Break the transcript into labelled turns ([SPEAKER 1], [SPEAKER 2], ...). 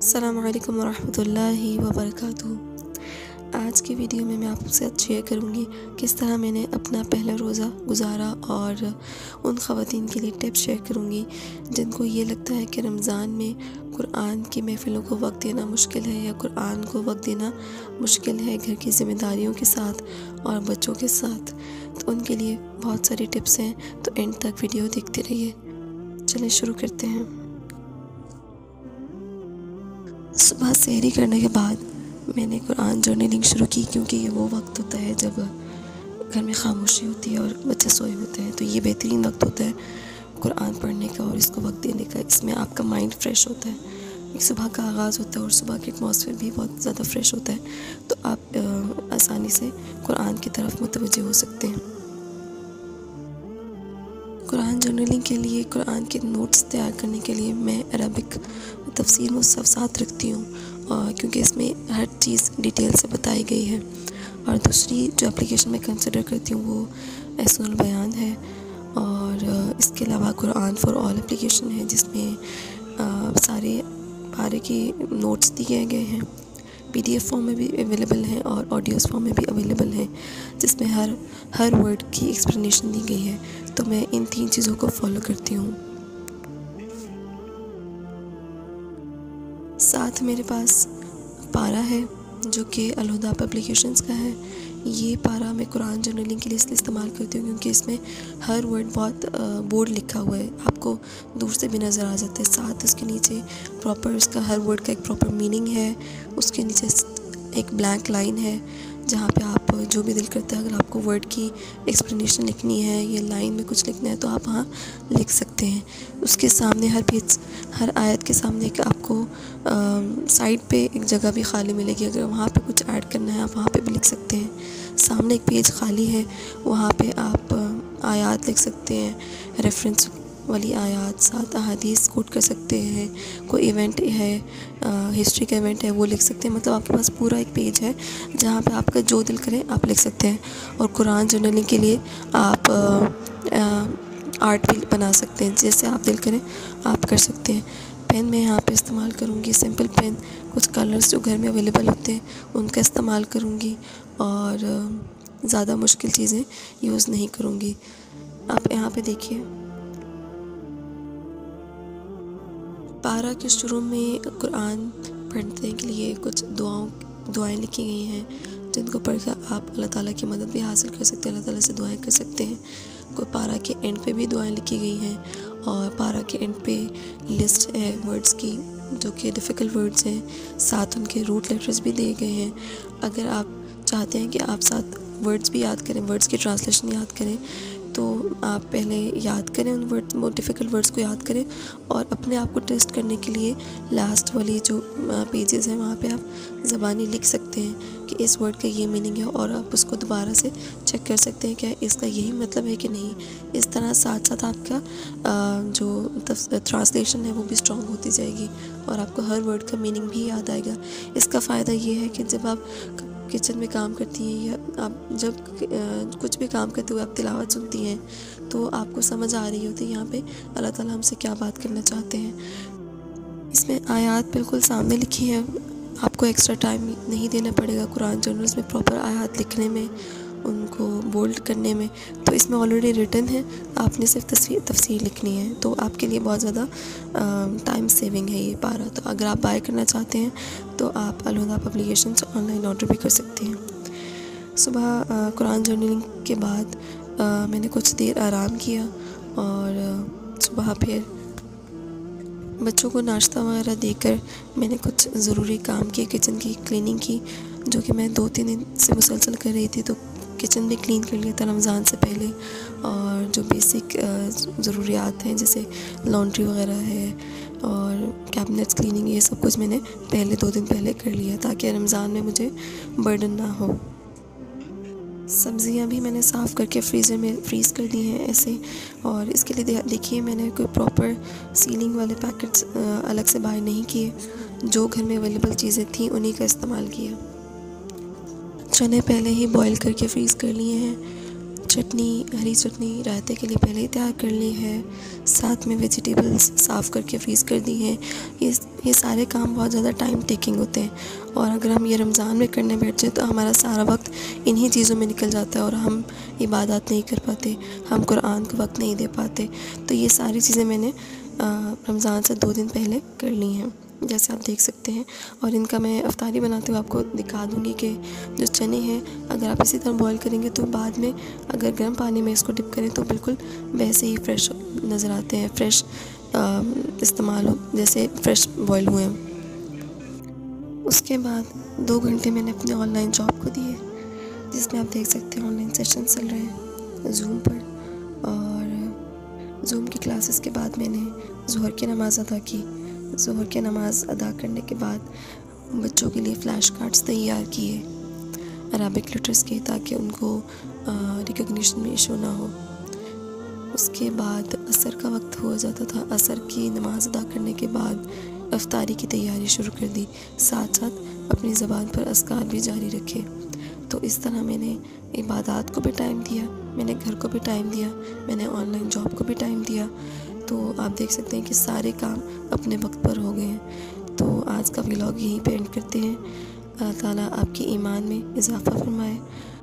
[SPEAKER 1] अस्सलामु अलैकुम वरहमतुल्लाहि वबरकातुहू। आज की वीडियो में मैं आपसे साथ शेयर करूँगी किस तरह मैंने अपना पहला रोज़ा गुजारा और उन ख़वातीन के लिए टिप्स शेयर करूँगी जिनको ये लगता है कि रमज़ान में कुरान की महफ़िलों को वक्त देना मुश्किल है या कुरान को वक्त देना मुश्किल है घर की ज़िम्मेदारियों के साथ और बच्चों के साथ। तो उनके लिए बहुत सारी टिप्स हैं, तो एंड तक वीडियो देखते रहिए। चलिए शुरू करते हैं। सुबह सहरी करने के बाद मैंने कुरान जर्नलिंग शुरू की, क्योंकि ये वो वक्त होता है जब घर में खामोशी होती है और बच्चे सोए होते हैं। तो ये बेहतरीन वक्त होता है कुरान पढ़ने का और इसको वक्त देने का। इसमें आपका माइंड फ्रेश होता है, एक सुबह का आगाज़ होता है और सुबह के एटमॉस्फेयर भी बहुत ज़्यादा फ्रेश होता है। तो आप आसानी से कुरान की तरफ मुतवज्जे हो सकते हैं। कुरान जर्नलिंग के लिए, कुरान के नोट्स तैयार करने के लिए मैं अरबिक तफसीर मुसहफ़ साथ रखती हूँ, क्योंकि इसमें हर चीज़ डिटेल से बताई गई है। और दूसरी जो एप्लीकेशन मैं कंसिडर करती हूँ वो एहसानुल बयान है, और इसके अलावा कुरान फॉर ऑल एप्लीकेशन है जिसमें सारे पारे के नोट्स दिए गए हैं। PDF फॉर्म में भी अवेलेबल हैं और ऑडियोज़ फॉर्म में भी अवेलेबल हैं, जिसमें हर वर्ड की एक्सप्लेनेशन दी गई है। तो मैं इन 3 चीज़ों को फॉलो करती हूँ। साथ मेरे पास पारा है जो कि अलहुदा पब्लिकेशंस का है। ये पारा मैं कुरान जर्नलिंग के लिए इसलिए इस्तेमाल करती हूँ क्योंकि इसमें हर वर्ड बहुत बोल्ड लिखा हुआ है, आपको दूर से भी नज़र आ जाता है। साथ उसके नीचे प्रॉपर उसका हर वर्ड का एक प्रॉपर मीनिंग है। उसके नीचे एक ब्लैंक लाइन है जहाँ पे आप जो भी दिल करता है, अगर आपको वर्ड की एक्सप्लेनेशन लिखनी है या लाइन में कुछ लिखना है तो आप वहाँ लिख सकते हैं। उसके सामने हर पेज, हर आयत के सामने एक आपको साइड पे एक जगह भी खाली मिलेगी। अगर वहाँ पे कुछ ऐड करना है आप वहाँ पे भी लिख सकते हैं। सामने एक पेज खाली है, वहाँ पे आप आयत लिख सकते हैं, रेफरेंस वाली आयत, साथ अहादीस कोट कर सकते हैं। कोई इवेंट है, हिस्ट्री का इवेंट है, वो लिख सकते हैं। मतलब आपके पास पूरा एक पेज है जहाँ पे आपका जो दिल करे आप लिख सकते हैं। और कुरान जर्नलिंग के लिए आप आर्ट भी बना सकते हैं, जैसे आप दिल करें आप कर सकते हैं। पेन मैं यहाँ पे इस्तेमाल करूँगी सिंपल पेन, कुछ कलर्स जो घर में अवेलेबल होते हैं उनका इस्तेमाल करूँगी और ज़्यादा मुश्किल चीज़ें यूज़ नहीं करूँगी। आप यहाँ पे देखिए, पारा के शुरू में कुरान पढ़ने के लिए कुछ दुआएं लिखी गई हैं, जिनको पढ़कर आप अल्लाह ताला की मदद भी हासिल कर सकते हैं, अल्लाह ताला से दुआएं कर सकते हैं। कोई पारा के एंड पे भी दुआएं लिखी गई हैं, और पारा के एंड पे लिस्ट है वर्ड्स की जो कि डिफ़िकल्ट वर्ड्स हैं, साथ उनके रूट लेटर्स भी दिए गए हैं। अगर आप चाहते हैं कि आप साथ वर्ड्स भी याद करें, वर्ड्स की ट्रांसलेशन याद करें, तो आप पहले याद करें उन वर्ड, वो डिफ़िकल्ट वर्ड्स को याद करें, और अपने आप को टेस्ट करने के लिए लास्ट वाली जो पेजेस हैं वहाँ पे आप ज़बानी लिख सकते हैं कि इस वर्ड का ये मीनिंग है, और आप उसको दोबारा से चेक कर सकते हैं क्या इसका यही मतलब है कि नहीं। इस तरह साथ साथ आपका जो ट्रांसलेशन है वो भी स्ट्रॉन्ग होती जाएगी और आपको हर वर्ड का मीनिंग भी याद आएगा। इसका फ़ायदा ये है कि जब आप किचन में काम करती हैं या आप जब कुछ भी काम करते हुए आप तिलावत सुनती हैं तो आपको समझ आ रही होती है यहाँ पे अल्लाह ताला हमसे क्या बात करना चाहते हैं। इसमें आयत बिल्कुल सामने लिखी है, आपको एक्स्ट्रा टाइम नहीं देना पड़ेगा कुरान जर्नल्स में प्रॉपर आयत लिखने में, उनको बोल्ड करने में। तो इसमें ऑलरेडी रिटन है, आपने सिर्फ तफसीर लिखनी है, तो आपके लिए बहुत ज़्यादा टाइम सेविंग है ये पारा। तो अगर आप बाय करना चाहते हैं तो आप अलहुदा पब्लिकेशन से ऑनलाइन ऑर्डर भी कर सकते हैं। सुबह कुरान जर्नलिंग के बाद मैंने कुछ देर आराम किया और सुबह फिर बच्चों को नाश्ता वगैरह देकर मैंने कुछ ज़रूरी काम किए, किचन की क्लीनिंग की, जो कि मैं 2-3 दिन से मुसलसल कर रही थी। तो किचन भी क्लीन कर लिया था रमज़ान से पहले, और जो बेसिक ज़रूरियात हैं जैसे लॉन्ड्री वगैरह है और कैबिनेट्स क्लीनिंग, ये सब कुछ मैंने पहले 2 दिन पहले कर लिया ताकि रमज़ान में मुझे बर्डन ना हो। सब्ज़ियाँ भी मैंने साफ़ करके फ्रीज़र में फ्रीज़ कर दी हैं ऐसे, और इसके लिए देखिए मैंने कोई प्रॉपर सीलिंग वाले पैकेट्स अलग से बाय नहीं किए, जो घर में अवेलेबल चीज़ें थी उन्हीं का इस्तेमाल किया। चने पहले ही बॉईल करके फ्रीज़ कर लिए हैं, चटनी, हरी चटनी रायते के लिए पहले ही तैयार कर ली है, साथ में वेजिटेबल्स साफ़ करके फ्रीज़ कर दी हैं। ये सारे काम बहुत ज़्यादा टाइम टेकिंग होते हैं और अगर हम ये रमज़ान में करने बैठ जाए तो हमारा सारा वक्त इन्हीं चीज़ों में निकल जाता है और हम इबादत नहीं कर पाते, हम कुरान को वक्त नहीं दे पाते। तो ये सारी चीज़ें मैंने रमज़ान से 2 दिन पहले कर ली हैं, जैसे आप देख सकते हैं। और इनका मैं अफ्तारी बनाते हुए आपको दिखा दूँगी कि जो चने हैं अगर आप इसी तरह बॉईल करेंगे तो बाद में अगर गर्म पानी में इसको डिप करें तो बिल्कुल वैसे ही फ्रेश नज़र आते हैं, फ्रेश इस्तेमाल हो जैसे फ़्रेश बॉईल हुए हैं। उसके बाद 2 घंटे मैंने अपने ऑनलाइन जॉब को दिए, जिसमें आप देख सकते हैं ऑनलाइन सेशन चल रहे हैं ज़ूम पर। और ज़ूम की क्लासेस के बाद मैंने ज़ोहर की नमाज़ अदा की। ज़ोहर की नमाज़ अदा करने के बाद बच्चों के लिए फ़्लैश कार्ड्स तैयार किए अरबिक लेटर्स के, ताकि उनको रिकग्निशन में इशू ना हो। उसके बाद असर का वक्त हो जाता था। असर की नमाज़ अदा करने के बाद अफ्तारी की तैयारी शुरू कर दी, साथ साथ अपनी ज़बान पर अस्कार भी जारी रखे। तो इस तरह मैंने इबादत को भी टाइम दिया, मैंने घर को भी टाइम दिया, मैंने ऑनलाइन जॉब को भी टाइम दिया। तो आप देख सकते हैं कि सारे काम अपने वक्त पर हो गए हैं। तो आज का व्लॉग यहीं पे एंड करते हैं। अल्लाह ताला आपके ईमान में इजाफ़ा फरमाए।